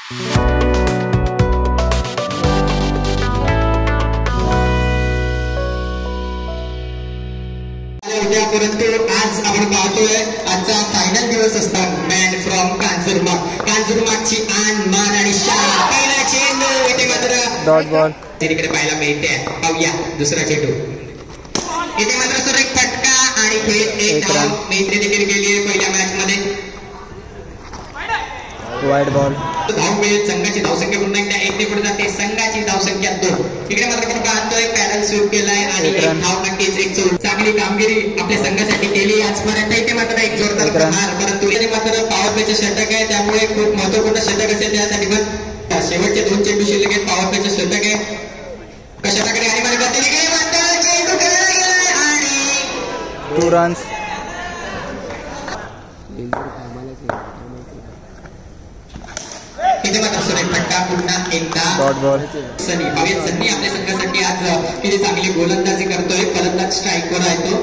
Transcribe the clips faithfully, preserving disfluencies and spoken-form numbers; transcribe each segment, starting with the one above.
परंतु आज आपण पाहतोय आजचा फायनल दिवस असतात मॅन फ्रॉम कांजूरमार्ग कांजूरमार्गची आन मान आणि शान पहिला चेंडू इथे मात्र डॉट बॉल तिकडे पाहायला मिळते पाहूया दुसरा चेंडू इथे मात्र सुरेख फटका आणि खेळ एक धाव मैत्री देखील गेली आहे पहिल्या मॅच मध्ये वाईड बॉल धाव मिळेल संघाची धावसंख्या पुन्हा एकदा एक ने पुढे जाते संघाची धावसंख्या दोन इकडे मात्र आपण पाहतोय पॅडल स्वीप केलाय आणि एक धाव नक्कीच एक चोर चांगली कामगिरी आपल्या संघासाठी केली आजपर्यंत इथे मात्र एक जोरदार प्रहार परंतु इथे मात्र पॉवर प्लेचे षटक आहे त्यामुळे खूप महत्वपूर्ण षटक असेल त्यासाठी पण शेवटचे दोन चेंडू शिल्लक आहेत पॉवर प्लेचे षटक आहे कशा प्रकारे आणि मला गतीने मात्र चेंडू खेळला गेलाय आणि टू रन्स इथे मात्र सुरेख फटका पुन्हा एकदा डॉट बॉल सनी भावेश सनी आपल्या संघासाठी आज किती चांगली गोलंदाजी करतोय फलंदाज स्ट्राईकवर आहे तो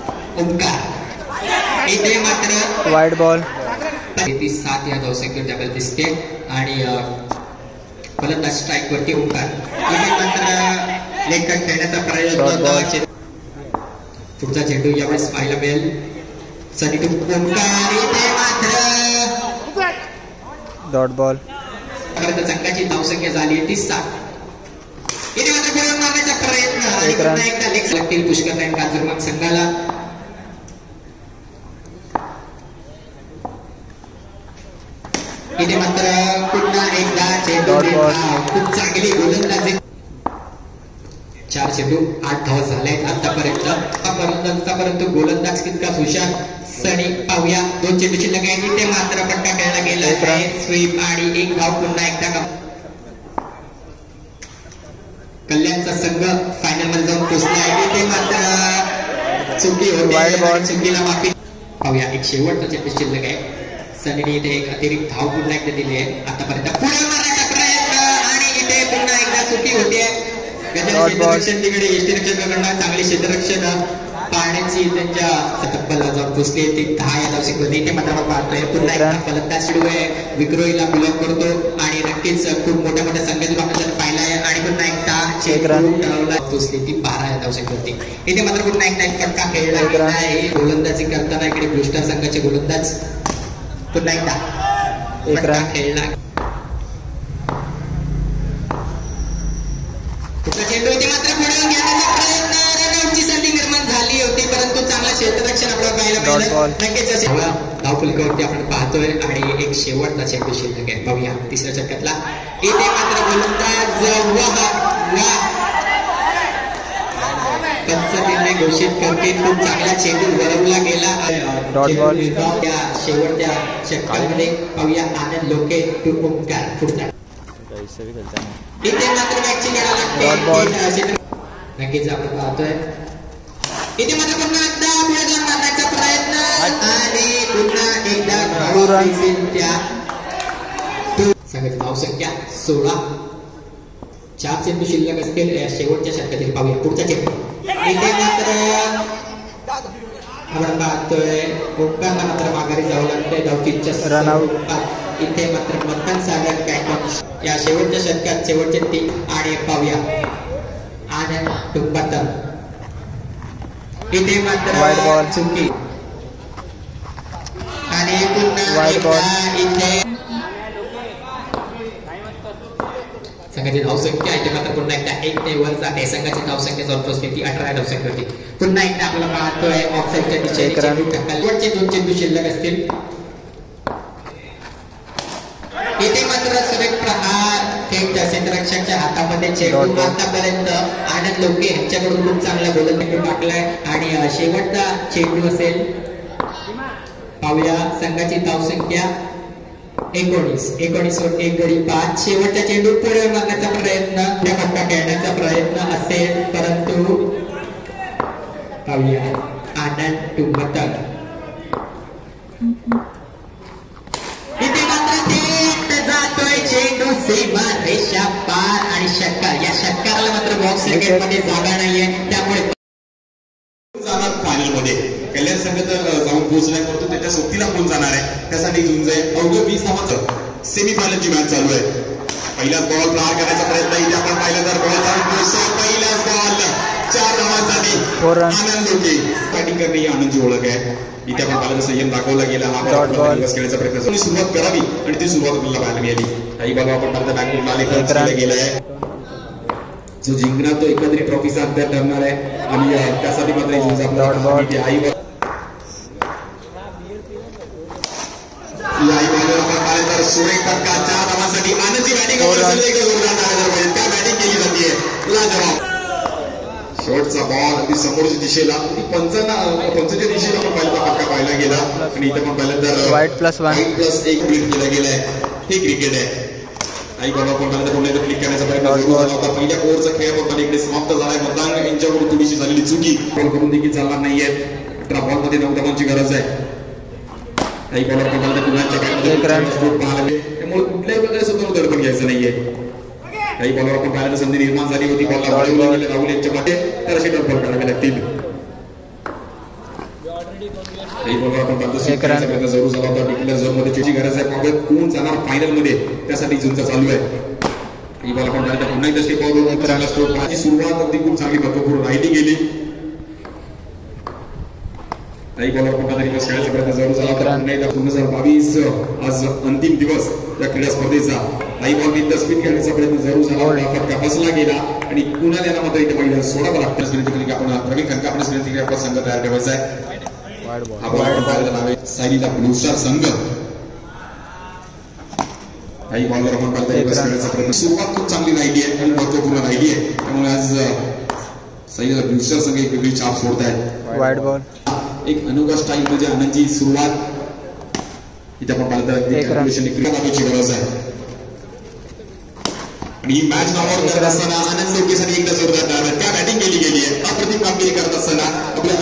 ओंकार इथे मात्र वाईड बॉल ती सात या धावसंख्येवर आपल्याला दिसते आणि फलंदाज स्ट्राईक वरती ओंकार इथे मात्र लेग कट खेळण्याचा प्रयत्न पुढचा चेंडू यावेळेस पाहायला मिळेल सनी टू ओंकार इथे मात्र डॉट बॉल संघाची धावसंख्या झाली आहे ती सात इथे मात्र गोल मारण्याचा प्रयत्न आणि पुन्हा एकदा लेग लागतील पुष्कर नाईन कांजूरमार्ग संघाला इथे मात्र पुन्हा एकदा चेंडू खूप चांगली गोलंदाजी चार चेंडू आठ धावा झाले आहेत आतापर्यंत आतापर्यंत परंतु गोलंदाज तितकाच हुशार सनी पाहूया दोन चेंडू शिल्लक आहेत इथे मात्र फटका खेळला गेला आहे स्वीप आणि एक धाव पुन्हा एकदा कल्याणचा संघ फायनल मध्ये जाऊन पोहोचला आहे इथे मात्र चुकी होते चुकीला माफी पाहूया एक शेवटचा चेंडू शिल्लक आहे सनीने इथे एक अतिरिक्त धाव पुन्हा एकदा दिली आहे आतापर्यंत पुढे मारण्याचा प्रयत्न आणि इथे पुन्हा एकदा चुकी होते क्षेत्ररक्षण तिकडे यष्टीरक्षकांकडून चांगले क्षेत्ररक्षण पाहण्याची त्यांच्या तब्बलला जाऊन पोचली ती दहा या धावसंख्येमध्ये इथे मात्र पाहतोय पुन्हा एकदा फलंदाज चेंडू आहे विक्रोईला ब्लॉक करतो आणि नक्कीच खूप मोठ्या मोठ्या संख्येतून आपण पाहिला आहे आणि पुन्हा एकदा चेंडू पोचली ती बारा या धावसंख्येवरती इथे मात्र पुन्हा एकदा एक फटका खेळला गेला आहे गोलंदाजी करताना इकडे ब्लू स्टार संघाचे गोलंदाज पुन्हा एकदा फटका खेळला चेंडू इथे मात्र पुढे घेण्याचा प्रयत्न रनआउटची संधी निर्माण झाली होती परंतु चांगला क्षेत्ररक्षण आपल्याला पाहायला मिळालं नक्कीच असे धावफलकावरती आपण पाहतोय आणि एक शेवटचा चेंडू शिल्लक आहे पाहूया तिसऱ्या षटकातला इथे मात्र गोलंदाज पंचने घोषित करते खूप चांगला चेंडू वळवला गेला त्या शेवटच्या षटकामध्ये पाहूया आनंद लोके टू ओंकार पुढचा इथे मात्र मॅचची गेला नक्कीच आपण पाहतोय इथे मात्र पुन्हा एकदा पुढे जाऊन मारण्याचा प्रयत्न आणि पुन्हा एकदा संघाची धावसंख्या सोळा चार चेंडू शिल्लक असतील शेवटच्या षटकातील पाहूया पुढचा चेंडू इथे मात्र आपण पाहतोय ओंकारला मात्र माघारी जावं लागतंय धावकीच्या रनआउट इथे मात्र मतदान सागर पॅटर्न या शेवटच्या षटकात शेवटचे तीन आणि पाहूया आनंद टुंबातर इथे मात्र चुकी आणि पुन्हा इथे संघाची धावसंख्या इथे मात्र पुन्हा एकदा एक ने वर जाते संघाची धावसंख्या जाऊन पोहोचते ती अठरा धावसंख्या होती पुन्हा एकदा आपल्याला पाहतोय ऑफसाईडच्या दिशेने दोन चेंडू शिल्लक असतील इथे मात्र सुरेख प्रहार थेट क्षेत्ररक्षकाच्या हातामध्ये चेंडू आतापर्यंत आनंद लोके यांच्याकडून खूप चांगला गोलंदाजी टाकलाय आणि शेवटचा चेंडू असेल पाहूया संघाची धावसंख्या एकोणीस एकोणीस वर एक गडी पाच शेवटचा चेंडू पुढे मारण्याचा प्रयत्न त्या फटका खेळण्याचा प्रयत्न असेल परंतु पाहूया आनंद टुंबतर इथे मात्र थेट जातोय चेंडू सीमा रेषा पार आणि षटकार या षटकाराला मात्र बॉक्स क्रिकेट मध्ये जागा नाहीये त्यामुळे जाणार फायनल मध्ये कल्याण संघ तर जाऊन पोहोचलाय परंतु त्याच्या सोबतीला कोण जाणार आहे त्यासाठी झुंज आहे अवघ्या वीस धावांचं सेमी फायनलची मॅच चालू आहे. पहिलाच बॉल प्रहार करण्याचा प्रयत्न इथे आपण पाहिलं तर बॉल पहिलाच बॉल चार धावांसाठी आनंद होते. बॅटिंग करणे ही आनंदची ओळख आहे. इथे आपण पाहिलं संयम दाखवला गेला. हा बॉल खेळण्याचा प्रयत्न सुरुवात करावी आणि ती सुरुवात आपल्याला पाहायला मिळाली. काही बॉल आपण पाहता बॅकवून आले गेलाय. जो जिंकणार तो एकत्रित ट्रॉफीचा अध्याय ठरणार आहे आणि त्यासाठी मात्र आई सोळा टक्का चार धावांसाठी आनंदी बॅटिंग त्या बॅटिंग केली जाते. लाजवाब शेवटचा बॉल अगदी समोरच्या दिशेला पंचांना पंचाच्या दिशेला पण पहिला फटका पाहायला गेला आणि इथे पण पाहिलं तर वाईट प्लस वन प्लस एक क्लिक केला गेलाय. हे क्रिकेट आहे. आई बाबा पण पुन्हा क्लिक करण्याचा प्रयत्न सुरू झाला होता. पहिल्या ओव्हरचा खेळ पण इकडे समाप्त झालाय. मतदान यांच्याकडून थोडीशी झालेली चुकी बॉल करून देखील चालणार नाहीये. अठरा बॉल मध्ये नऊ धावांची गरज आहे. काही बॉलर पण त्यामुळे कुठल्याही प्रकारे स्वतः दडपण घ्यायचं नाहीये. काही बॉलर आपण पाहिलं संधी निर्माण झाली होती. बॉलला राहुल यांच्या मध्ये तर असे डबल काढावे लागतील. काही बॉलर आपण पाहतो जरूर झाला होता. डिक्लेअर झोन मध्ये त्याची गरज आहे. पाहूयात कोण जाणार फायनल मध्ये त्यासाठी झुंज चालू आहे. काही बॉल आपण पाहिलं पुन्हा एकदा स्टेप चांगला स्ट्रोक करायची सुरुवात अगदी खूप चांगली महत्वपूर्ण राहिली गेली. काही बॉलर पण रिक्वेस्ट खेळायचा प्रयत्न जरूर झाला होता. पुन्हा एकदा दोन हजार बावीस आज अंतिम दिवस या क्रीडा स्पर्धेचा. काही बॉल इथं स्पिन खेळण्याचा प्रयत्न जरूर झाला होता. फटका बसला गेला आणि कुणाल यांना मात्र इथे पहिल्यांदा सोडावं लागतं. विनंती केली की आपण प्रवीण खनका आपण विनंती केली आपला संघ तयार ठेवायचा आहे. हा बॉल सायलीला ब्लू स्टार संघ. काही बॉलवर आपण खेळण्याचा प्रयत्न सुरुवात खूप चांगली राहिली आहे आणि महत्वपूर्ण राहिली आहे. त्यामुळे आज सायलीला ब्लू स्टार संघ एक वेगळी छाप सोडत आहे. वाईट बॉल एक अनोखा स्टाईल म्हणजे आनंदची सुरुवात इथे आपण पाहिलं गरज आहे. आणि ही मॅच नावावर करत असताना आनंद लोकेसाठी एकदा जोरदार त्या बॅटिंग केली गेली आहे. अप्रतिम कामगिरी करत असताना आपल्या